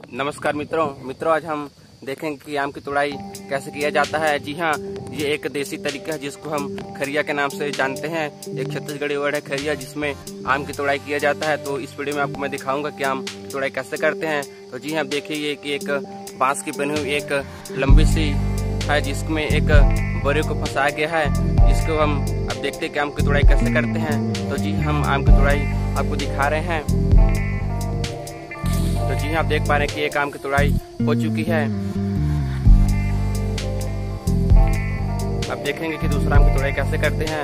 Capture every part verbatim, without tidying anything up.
नमस्कार मित्रों मित्रों आज हम देखेंगे कि आम की तुड़ाई कैसे किया जाता है। जी हाँ, ये एक देसी तरीका है जिसको हम खरिया के नाम से जानते हैं। एक छत्तीसगढ़ी वर्ड है खरिया, जिसमें आम की तुड़ाई किया जाता है। तो इस वीडियो में आपको मैं दिखाऊंगा कि आम की तुड़ाई कैसे करते हैं। तो जी हाँ, देखिए कि एक बांस की बनी हुई एक लंबी सी है जिसमें एक बोरे को फंसाया गया है, जिसको हम अब देखते हैं कि आम की तुड़ाई कैसे करते हैं। तो जी हम आम की तुड़ाई आपको दिखा रहे हैं। तो जी आप देख पा रहे हैं कि एक आम की तुड़ाई हो चुकी है। अब देखेंगे कि दूसरा आम की तुड़ाई कैसे करते हैं।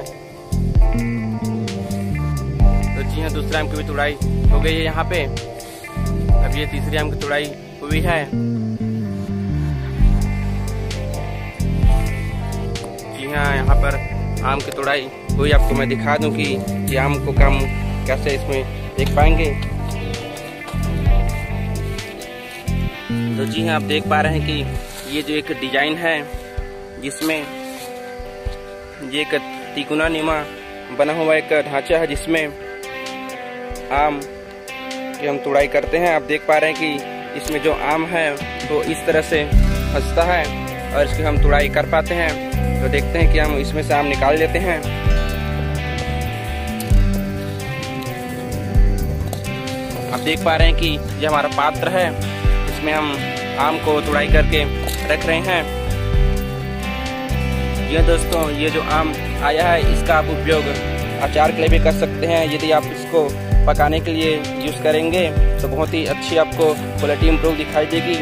तो जी हाँ, दूसरे आम की भी तुड़ाई हो गई है यहाँ पे। अब ये तीसरी आम की तुड़ाई हुई है। जी हाँ, यहाँ पर आम की तुड़ाई हुई। आपको मैं दिखा दूं कि ये आम को हम कैसे इसमें देख पाएंगे। तो जी हाँ, आप देख पा रहे हैं कि ये जो एक डिजाइन है जिसमें ये एक तिकोना नीमा बना हुआ एक ढांचा है जिसमें आम की हम तुड़ाई करते हैं। आप देख पा रहे हैं कि इसमें जो आम है तो इस तरह से फंसता है और इसकी हम तुड़ाई कर पाते हैं। तो देखते हैं कि हम इसमें से आम निकाल लेते हैं। आप देख पा रहे हैं कि ये हमारा पात्र है, इसमें हम आम को तुड़ाई करके रख रहे हैं। ये दोस्तों, ये जो आम आया है इसका आप उपयोग अचार के लिए भी कर सकते हैं। यदि आप इसको पकाने के लिए यूज करेंगे तो बहुत ही अच्छी आपको क्वालिटी इम्प्रूव दिखाई देगी।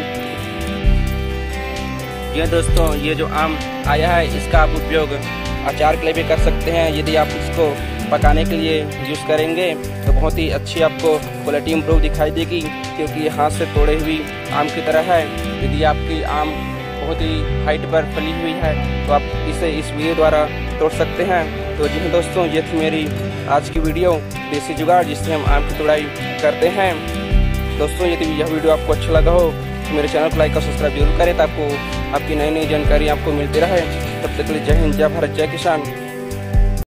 ये दोस्तों, ये जो आम आया है इसका आप उपयोग अचार के लिए भी कर सकते हैं। यदि आप इसको पकाने के लिए यूज करेंगे तो बहुत ही अच्छी आपको क्वालिटी इम्प्रूव दिखाई देगी, क्योंकि ये हाथ से तोड़े हुई आम की तरह है। यदि आपकी आम बहुत ही हाइट पर फली हुई है तो आप इसे इस वीडियो द्वारा तोड़ सकते हैं। तो जी दोस्तों, ये थी मेरी आज की वीडियो देसी जुगाड़ जिससे हम आम की तुड़ाई करते हैं। दोस्तों, यदि यह वीडियो आपको अच्छा लगा हो तो मेरे चैनल को लाइक और सब्सक्राइब जरूर करें ताकि आपको आपकी नई नई जानकारी आपको मिलती रहे। तब तक के लिए जय हिंद, जय भारत, जय किसान।